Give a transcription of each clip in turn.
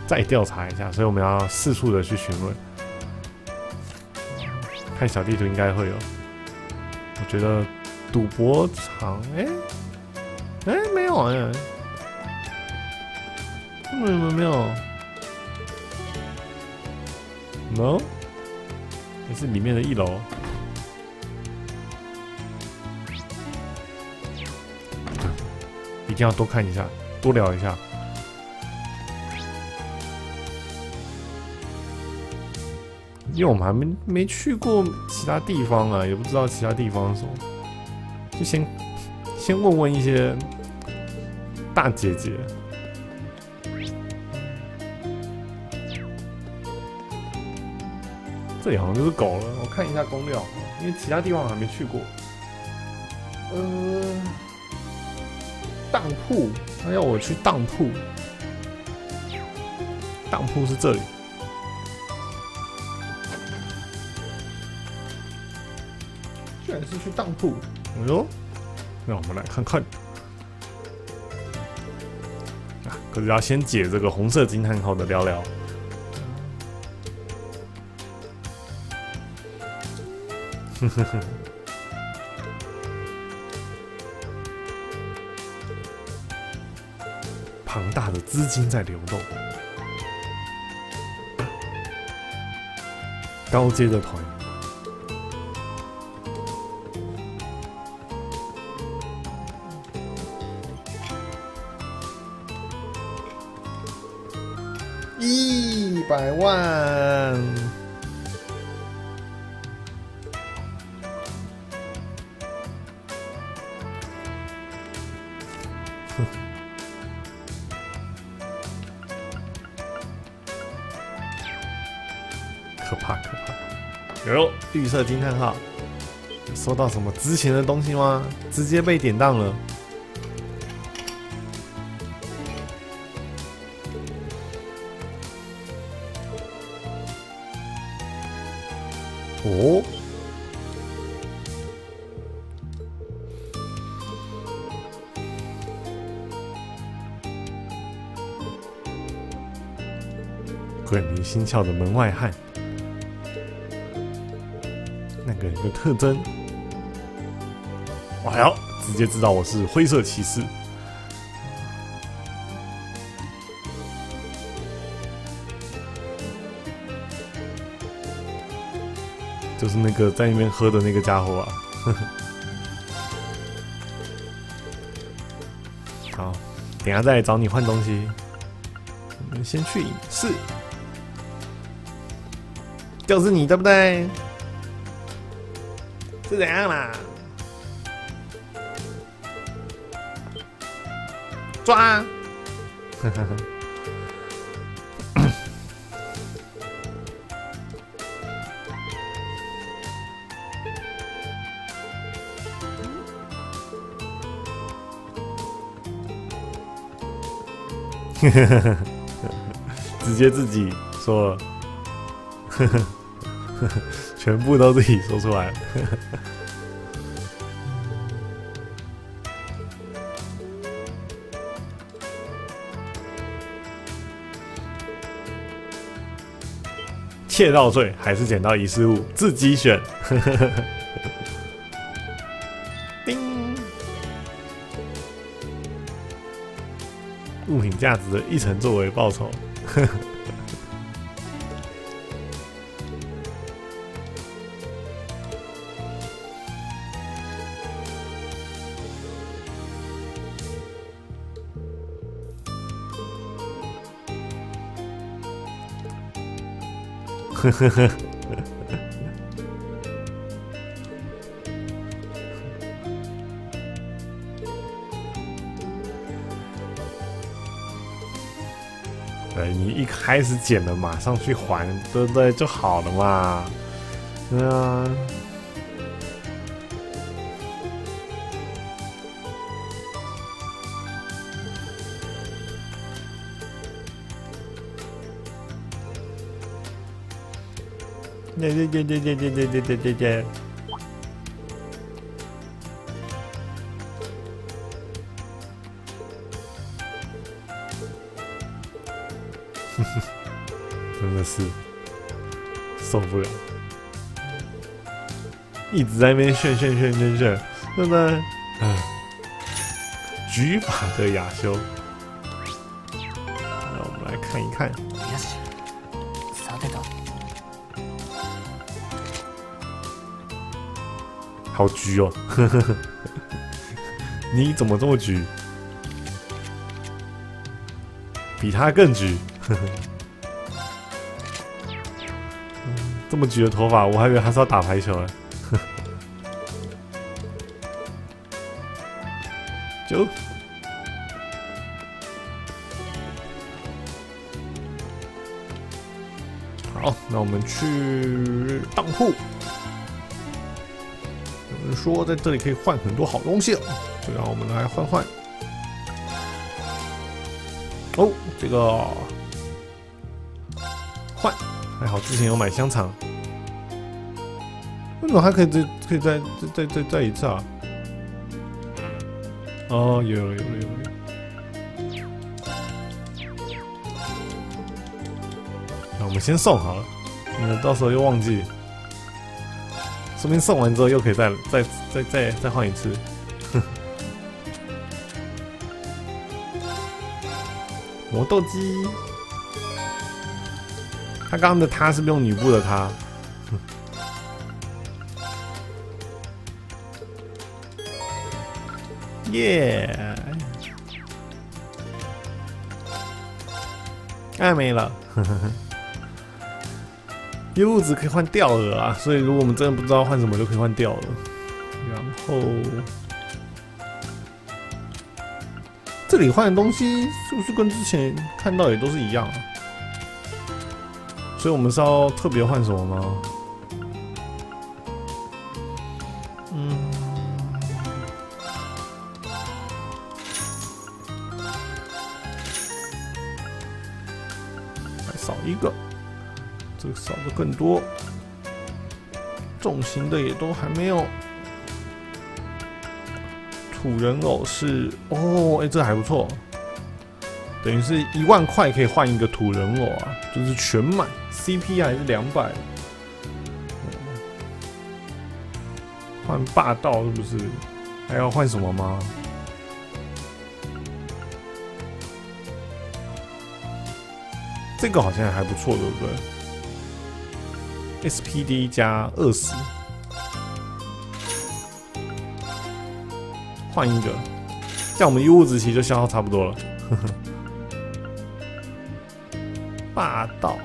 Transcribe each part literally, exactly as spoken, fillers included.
再调查一下，所以我们要四处的去询问。看小地图应该会有。我觉得赌博场，哎、欸，哎、欸，没有哎、欸，为什么没有 ？No， 这是里面的一楼。一定要多看一下，多聊一下。因为我们还没没去过其他地方啊，也不知道其他地方是什么，就先先问问一些大姐姐。这里好像就是狗了，我看一下攻略，因为其他地方我还没去过。呃，当铺，他要我去当铺，当铺是这里。居然是去当铺，哎呦，那我们来看看。啊，可是要先解这个红色惊叹号的聊聊。呵呵呵。庞大的资金在流动，高阶的团员。一百万，可怕可怕！哟，绿色惊叹号，收到什么值钱的东西吗？直接被典当了。哦，鬼迷心窍的门外汉，那个人的特征，我还要直接知道我是灰色骑士。就是那个在那边喝的那个家伙啊，呵呵。好，等一下再来找你换东西。我们先去影视，就是你对不对？是怎样啦？抓！呵呵呵。直接自己说了，全部都自己说出来了。窃盗罪还是捡到遗失物，自己选。叮。物品价值的一成作为报酬。呵呵呵。对，你一开始捡了，马上去还，对不对？就好了嘛。对啊。对对对对对对对对对对对。 真的是受不了，一直在那边炫炫炫炫炫，真的，嗯，举法的亚修。那我们来看一看。好橘哦，呵呵呵，你怎么这么橘？比他更橘，呵呵。这么橘的头发，我还以为他是要打排球呢。就好，那我们去当铺。有人说在这里可以换很多好东西，就让我们来换换。哦，这个换，还好之前有买香肠。为什么还可以再可以再再再再一次啊？哦，有了有了有了。那我们先送好了，免得到时候又忘记。说不定送完之后又可以再再再再再换一次。磨豆机，他刚刚的他是不是用女部的他？耶！哎，没了。业务值可以换吊饵啊，所以如果我们真的不知道换什么，就可以换吊饵。然后这里换的东西是不是跟之前看到也都是一样啊？所以我们是要特别换什么吗？嗯，还少一个。这个少的更多，重型的也都还没有。土人偶是哦，哎、欸，这还不错，等于是一万块可以换一个土人偶啊，就是全买 ，C P 还是两百。换霸道是不是？还要换什么吗？这个好像还不错，对不对？S P D 加二十，换一个，这样我们衣物值其实就消耗差不多了。呵呵，霸道，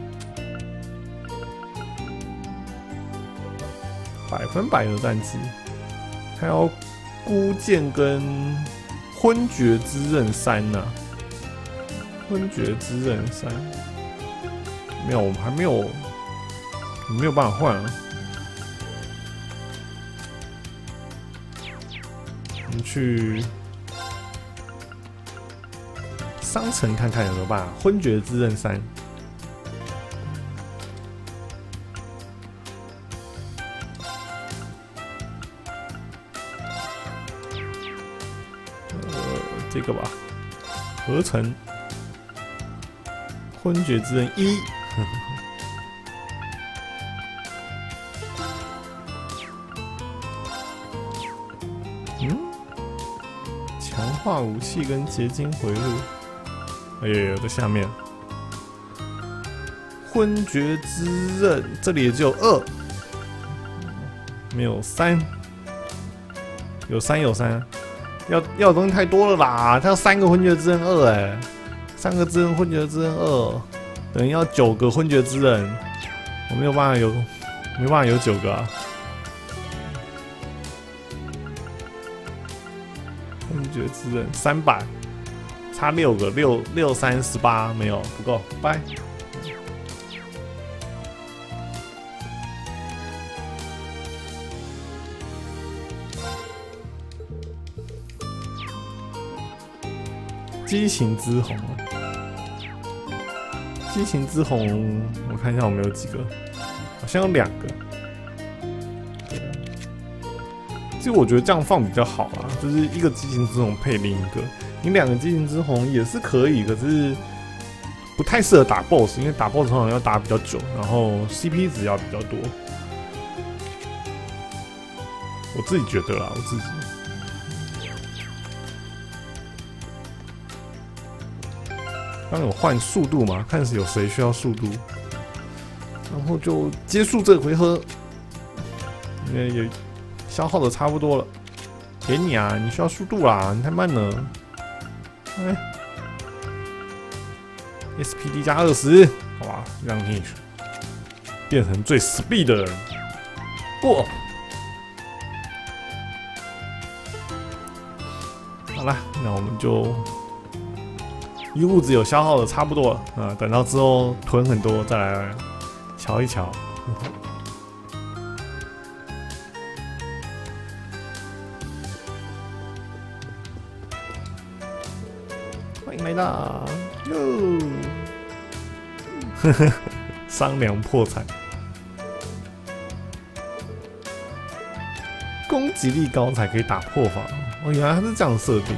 百分百的战绩，还有孤剑跟昏厥之刃三呐、啊，昏厥之刃三，没有，我们还没有。没有办法换啊！我们去商城看看有没有办法。昏厥之刃三，呃，这个吧，合成昏厥之刃一。化武器跟结晶回路，哎呀，在下面。昏厥之刃这里也只有二，没有三，有三有三，要要的东西太多了啦！他要三个昏厥之刃二，哎，三个之刃昏厥之刃二，等于要九个昏厥之刃，我没有办法有，没办法有九个啊。昏厥之刃三百，差六个，六六三十八，没有不够，拜。激情之红，激情之红，我看一下我们有几个，好像有两个。其实我觉得这样放比较好啦，就是一个激情之红配另一个，你两个激情之红也是可以，可是不太适合打 B O S S， 因为打 B O S S 通常要打比较久，然后 C P 值要比较多。我自己觉得啦，我自己。刚有换速度嘛，看是有谁需要速度，然后就结束这个回合，因为也消耗的差不多了。给你啊，你需要速度啦，你太慢了。哎 ，S P D 加二十，好吧，让你变成最 speed 的人。不，好啦，那我们就一物质有消耗的差不多了啊、呃，等到之后囤很多再来瞧一瞧。欢迎来到哟，呵呵，商量破产，攻击力高才可以打破法。哦，原来它是这样设定。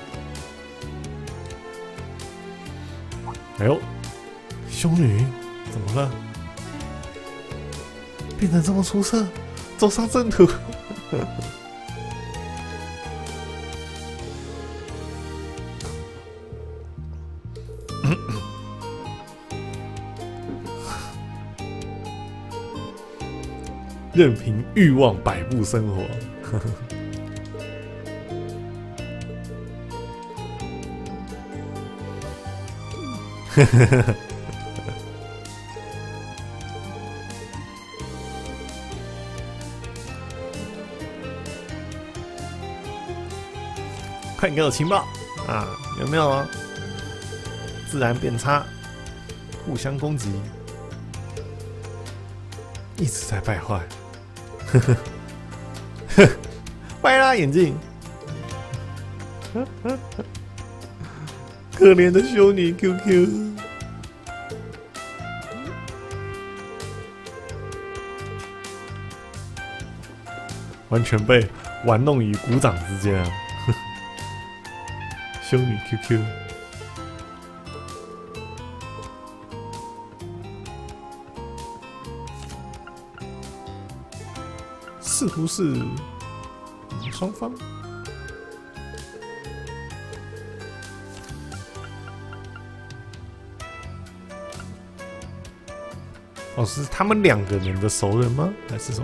哎呦，修女怎么了？变得这么出色，走上正途。任凭欲望摆布生活。快点给我情报啊！有没有自然变差，互相攻击，一直在败坏。呵呵呵，坏啦眼镜。可怜的修女 Q Q， 完全被玩弄于股掌之间啊！修女 Q Q， 似乎是双方。哦，是他们两个人的熟人吗？还是什么？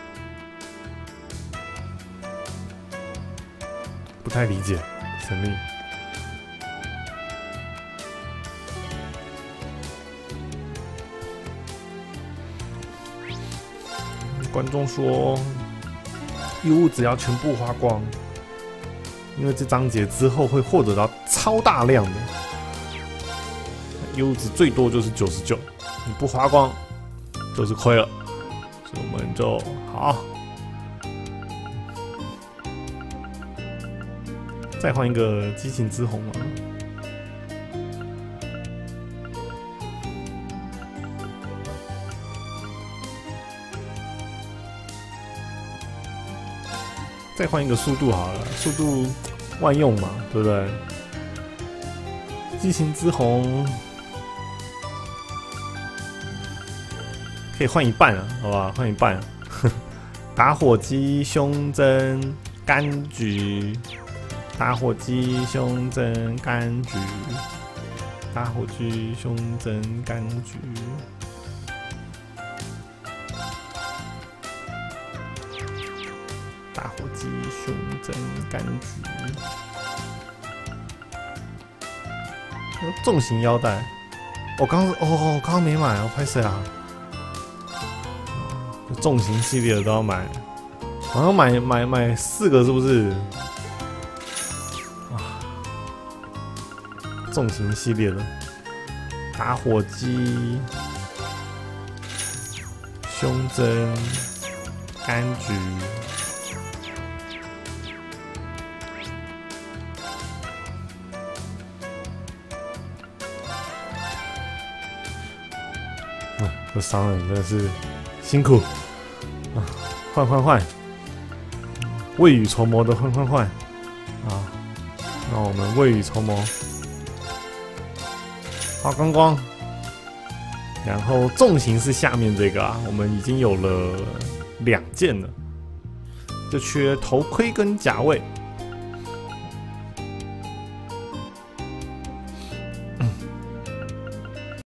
不太理解，神秘。观众说，异物只要全部花光，因为这章节之后会获得到超大量的异物值，最多就是九十九，你不花光就是亏了，所以我们就好，再换一个激情之红嘛。再换一个速度好了，速度万用嘛，对不对？激情之红可以换一半啊，好吧，换一半、啊。打火机、胸针、柑橘，打火机、胸针、柑橘，打火机、胸针、柑橘。打火机、胸针、柑橘，重型腰带。我刚哦，我刚刚没买，我拍谁啊？重型系列的都要买，好像买买买四个是不是？啊，重型系列的打火机、胸针、柑橘。这商人真的是辛苦啊！换换换，未雨绸缪的换换换啊！让我们未雨绸缪， 花光光。然后重型是下面这个啊，我们已经有了两件了，就缺头盔跟甲位。